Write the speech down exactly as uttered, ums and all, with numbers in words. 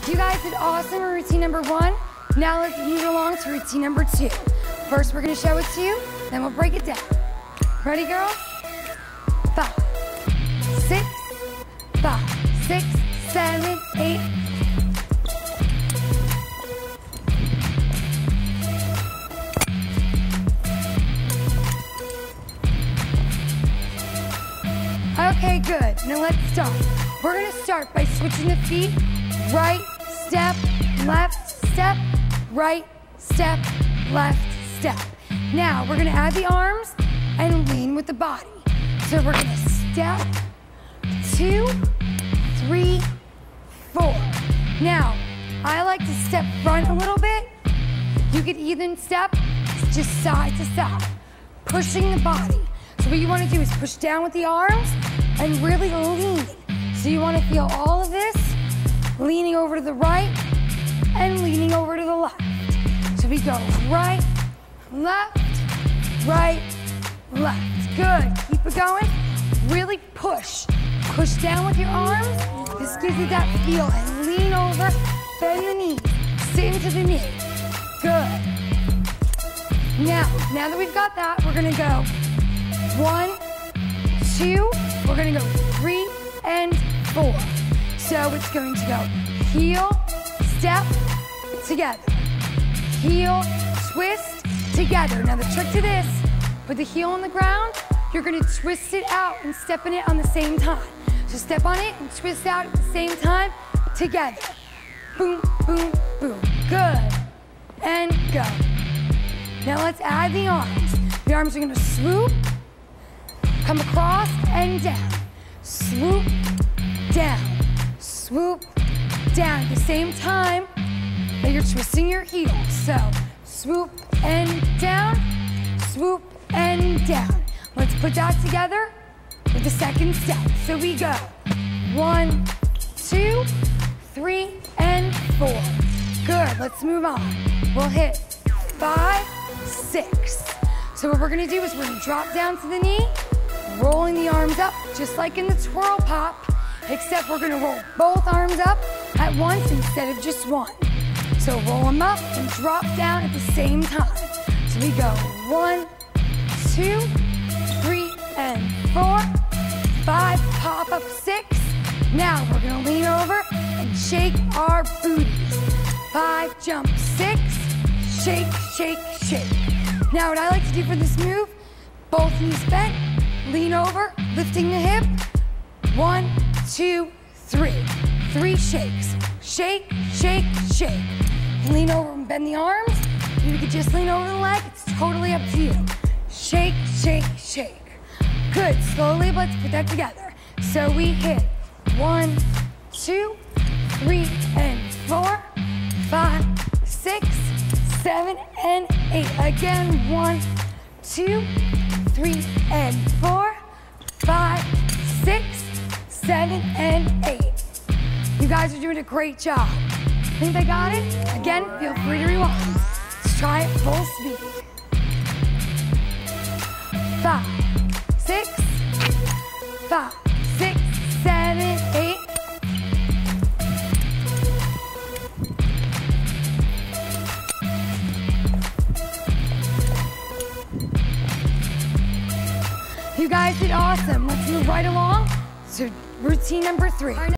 You guys did awesome in routine number one. Now let's move along to routine number two. First, we're gonna show it to you, then we'll break it down. Ready, girls? Five, six, five, six, seven, eight. Okay, good. Now let's start. We're gonna start by switching the feet. Right step, left step, right step, left step. Now we're gonna add the arms and lean with the body. So we're gonna step, two, three, four. Now, I like to step front a little bit. You could even step just side to side, pushing the body. So what you wanna do is push down with the arms and really lean. So you wanna feel all of this, leaning over to the right and leaning over to the left. So we go right, left, right, left. Good, keep it going. Really push. Push down with your arms. This gives you that feel. And lean over, bend the knee, sit into the knee. Good. Now, now that we've got that, we're gonna go one, two, we're gonna go three and four. So it's going to go heel, step, together. Heel, twist, together. Now the trick to this, with the heel on the ground, you're gonna twist it out and step in it on the same time. So step on it and twist out at the same time, together. Boom, boom, boom. Good. And go. Now let's add the arms. The arms are gonna swoop, come across and down. Swoop, down. Swoop, down at the same time that you're twisting your heels. So swoop and down, swoop and down. Let's put that together with the second step. So we go one, two, three, and four. Good, let's move on. We'll hit five, six. So what we're gonna do is we're gonna drop down to the knee, rolling the arms up, just like in the twirl pop, except we're gonna roll both arms up at once instead of just one. So roll them up and drop down at the same time. So we go one, two, three, and four, five, pop up six. Now we're gonna lean over and shake our booties. Five, jump, six, shake, shake, shake. Now what I like to do for this move, both knees bent, lean over, lifting the hip. One, two, three. Three shakes. Shake, shake, shake. Lean over and bend the arms. You could just lean over the leg. It's totally up to you. Shake, shake, shake. Good. Slowly, let's put that together. So we hit one, two, three, and four, five, six, seven, and eight. Again, one, two, three, and four, five, six, seven, and eight. You guys are doing a great job. Think they got it? Again, feel free to rewind. Let's try it full speed. Five, six, five, six, seven, eight. You guys did awesome. Let's move right along to routine number three.